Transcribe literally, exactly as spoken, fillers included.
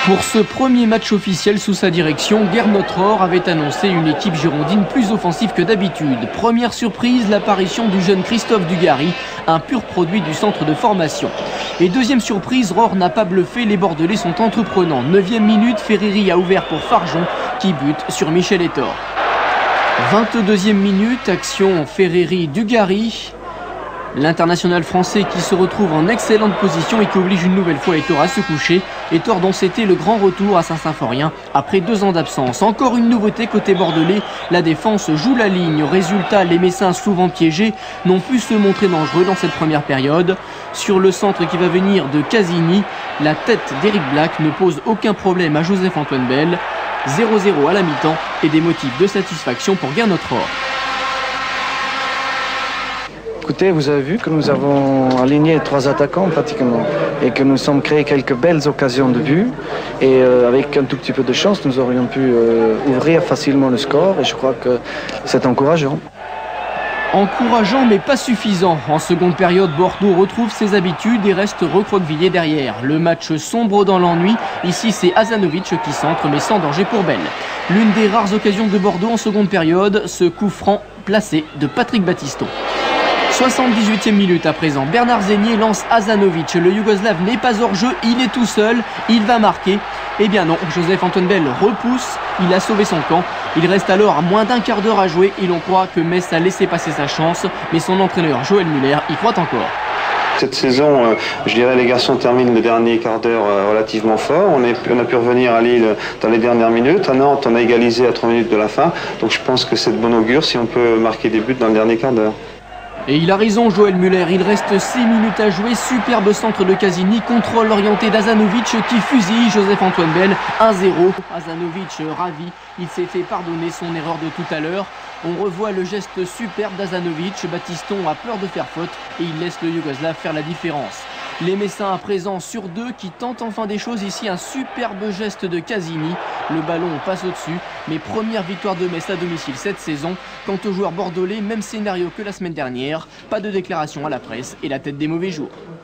Pour ce premier match officiel sous sa direction, Gernot Rohr avait annoncé une équipe girondine plus offensive que d'habitude. Première surprise, l'apparition du jeune Christophe Dugarry, un pur produit du centre de formation. Et deuxième surprise, Rohr n'a pas bluffé, les Bordelais sont entreprenants. Neuvième minute, Ferreri a ouvert pour Farjon qui bute sur Michel Etor. vingt-deuxième minute, action Ferreri-Dugarry. L'international français qui se retrouve en excellente position et qui oblige une nouvelle fois Etor à se coucher. Etor dont c'était le grand retour à Saint-Symphorien après deux ans d'absence. Encore une nouveauté côté bordelais, la défense joue la ligne. Résultat, les Messins souvent piégés n'ont pu se montrer dangereux dans cette première période. Sur le centre qui va venir de Casini, la tête d'Eric Black ne pose aucun problème à Joseph-Antoine Bell. zéro zéro à la mi-temps et des motifs de satisfaction pour Gernot Rohr. Écoutez, vous avez vu que nous avons aligné trois attaquants pratiquement et que nous sommes créés quelques belles occasions de but et euh, avec un tout petit peu de chance, nous aurions pu euh, ouvrir facilement le score et je crois que c'est encourageant. Encourageant mais pas suffisant. En seconde période, Bordeaux retrouve ses habitudes et reste recroquevillé derrière. Le match sombre dans l'ennui. Ici, c'est Hazanovic qui centre mais sans danger pour Bell. L'une des rares occasions de Bordeaux en seconde période, ce coup franc placé de Patrick Battiston. soixante-dix-huitième minute à présent, Bernard Zenier lance Hazanovic. Le Yougoslave n'est pas hors jeu, il est tout seul, il va marquer. Eh bien non, Joseph-Antoine Bell repousse, il a sauvé son camp. Il reste alors à moins d'un quart d'heure à jouer et l'on croit que Metz a laissé passer sa chance. Mais son entraîneur Joël Muller y croit encore. Cette saison, euh, je dirais les garçons terminent le dernier quart d'heure euh, relativement fort. On, est, on a pu revenir à Lille dans les dernières minutes. À Nantes, on a égalisé à trois minutes de la fin. Donc je pense que c'est de bon augure si on peut marquer des buts dans le dernier quart d'heure. Et il a raison Joël Muller, il reste six minutes à jouer, superbe centre de Casini, contrôle orienté d'Hazanovic qui fusille Joseph-Antoine Bell, un zéro. Hazanovic ravi, il s'est fait pardonner son erreur de tout à l'heure. On revoit le geste superbe d'Hazanovic, Battiston a peur de faire faute et il laisse le Yougoslave faire la différence. Les Messins à présent sur deux qui tentent enfin des choses. Ici un superbe geste de Casini. Le ballon passe au-dessus. Mais première victoire de Metz à domicile cette saison. Quant aux joueurs bordelais, même scénario que la semaine dernière. Pas de déclaration à la presse et la tête des mauvais jours.